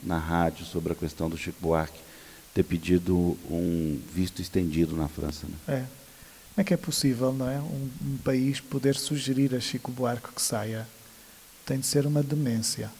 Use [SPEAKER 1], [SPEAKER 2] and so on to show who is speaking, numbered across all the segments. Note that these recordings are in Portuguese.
[SPEAKER 1] na rádio sobre a questão do Chico Buarque ter pedido um visto estendido na França. Né?
[SPEAKER 2] Como é que é possível, não é? Um país poder sugerir a Chico Buarque que saia? Tem de ser uma demência.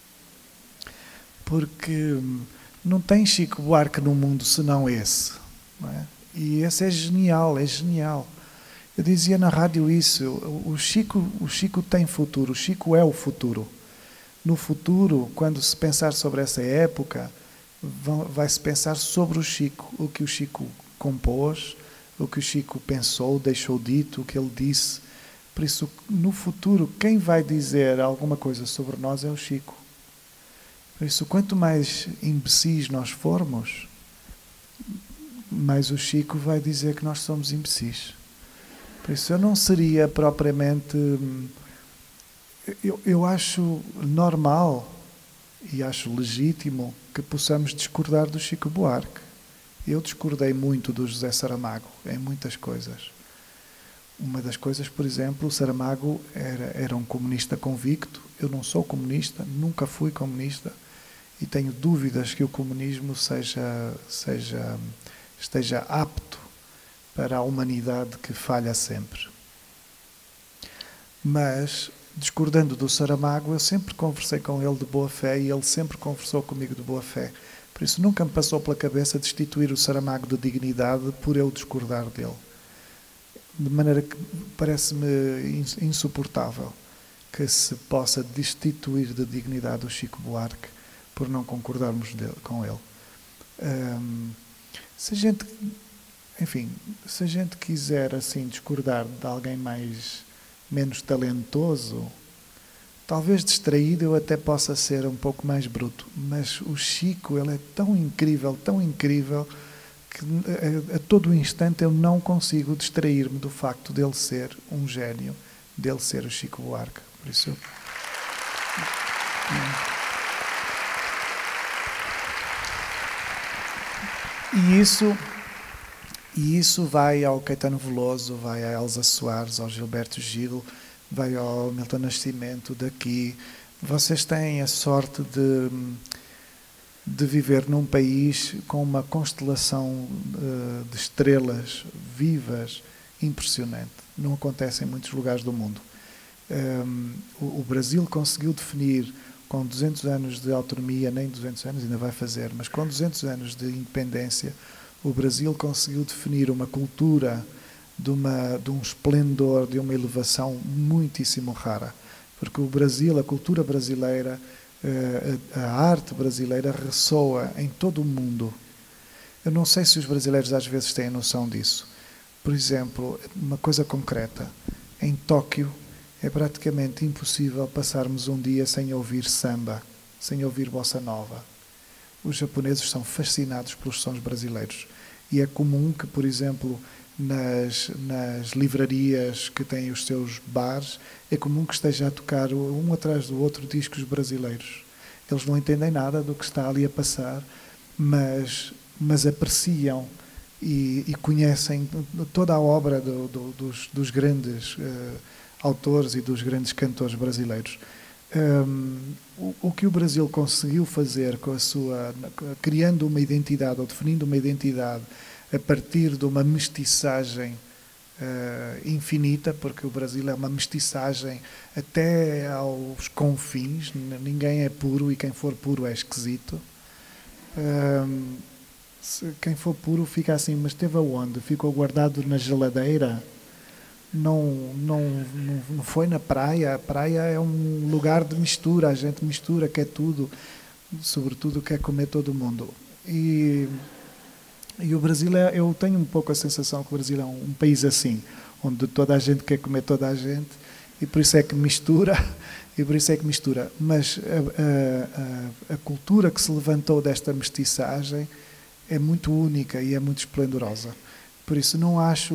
[SPEAKER 2] Porque não tem Chico Buarque no mundo senão esse. Não é? E esse é genial, é genial. Eu dizia na rádio isso, o Chico tem futuro, o Chico é o futuro. No futuro, quando se pensar sobre essa época, vai-se pensar sobre o Chico, o que o Chico compôs, o que o Chico pensou, deixou dito, o que ele disse. Por isso, no futuro, quem vai dizer alguma coisa sobre nós é o Chico. Por isso, quanto mais imbecis nós formos, mais o Chico vai dizer que nós somos imbecis. Por isso, eu não seria propriamente... Eu acho normal e acho legítimo que possamos discordar do Chico Buarque. Eu discordei muito do José Saramago em muitas coisas. Uma das coisas, por exemplo, o Saramago era um comunista convicto. Eu não sou comunista, nunca fui comunista e tenho dúvidas que o comunismo esteja apto para a humanidade que falha sempre. Mas, discordando do Saramago, eu sempre conversei com ele de boa fé e ele sempre conversou comigo de boa fé. Por isso nunca me passou pela cabeça destituir o Saramago de dignidade por eu discordar dele. De maneira que parece-me insuportável que se possa destituir de dignidade o Chico Buarque por não concordarmos com ele. Se a gente quiser assim discordar de alguém menos talentoso, talvez distraído eu até possa ser um pouco mais bruto, mas o Chico, ele é tão incrível, que a todo instante eu não consigo distrair-me do facto dele ser um gênio, dele ser o Chico Buarque. Por isso E isso vai ao Caetano Veloso, vai a Elza Soares, ao Gilberto Gil, vai ao Milton Nascimento daqui. Vocês têm a sorte de viver num país com uma constelação de estrelas vivas impressionante. Não acontece em muitos lugares do mundo. O Brasil conseguiu definir, com 200 anos de autonomia, nem 200 anos ainda vai fazer, mas com 200 anos de independência, o Brasil conseguiu definir uma cultura de um esplendor, de uma elevação muitíssimo rara. Porque o Brasil, a cultura brasileira, a arte brasileira ressoa em todo o mundo. Eu não sei se os brasileiros às vezes têm noção disso. Por exemplo, uma coisa concreta. Em Tóquio é praticamente impossível passarmos um dia sem ouvir samba, sem ouvir bossa nova. Os japoneses são fascinados pelos sons brasileiros. E é comum que, por exemplo, nas livrarias que têm os seus bares, é comum que esteja a tocar um atrás do outro discos brasileiros. Eles não entendem nada do que está ali a passar, mas apreciam e conhecem toda a obra dos grandes autores e dos grandes cantores brasileiros. O que o Brasil conseguiu fazer com criando uma identidade ou definindo uma identidade a partir de uma mestiçagem infinita, porque o Brasil é uma mestiçagem até aos confins, ninguém é puro e quem for puro é esquisito. Quem for puro fica assim, mas esteve aonde? Ficou guardado na geladeira? Não foi na praia. A praia é um lugar de mistura, a gente mistura, quer tudo, sobretudo quer comer todo mundo. E o Brasil, eu tenho um pouco a sensação que o Brasil é um país assim, onde toda a gente quer comer toda a gente, e por isso é que mistura, Mas a cultura que se levantou desta mestiçagem é muito única e é muito esplendorosa. Por isso não acho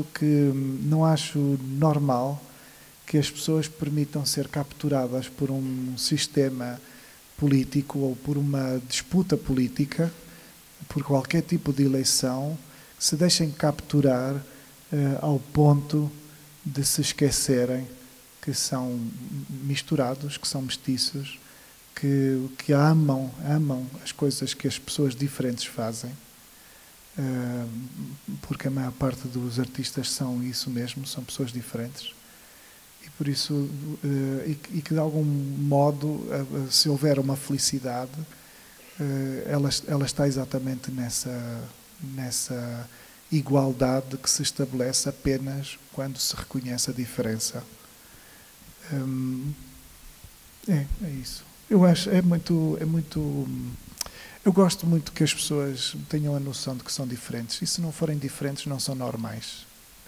[SPEAKER 2] normal que as pessoas permitam ser capturadas por um sistema político ou por uma disputa política, por qualquer tipo de eleição, se deixem capturar ao ponto de se esquecerem que são misturados, que são mestiços, que amam as coisas que as pessoas diferentes fazem, porque a maior parte dos artistas são isso mesmo, são pessoas diferentes. E por isso, e que de algum modo, se houver uma felicidade, ela está exatamente nessa igualdade que se estabelece apenas quando se reconhece a diferença. É isso. Eu acho, eu gosto muito que as pessoas tenham a noção de que são diferentes, e se não forem diferentes não são normais.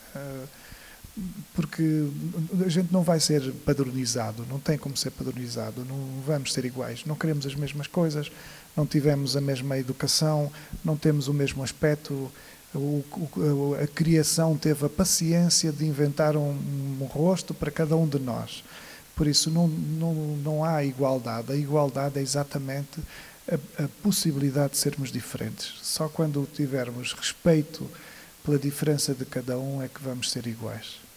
[SPEAKER 2] Porque a gente não vai ser padronizado, não tem como ser padronizado, não vamos ser iguais, não queremos as mesmas coisas, não tivemos a mesma educação, não temos o mesmo aspecto. A criação teve a paciência de inventar um rosto para cada um de nós. Por isso não há igualdade. A igualdade é exatamente a possibilidade de sermos diferentes. Só quando tivermos respeito pela diferença de cada um é que vamos ser iguais.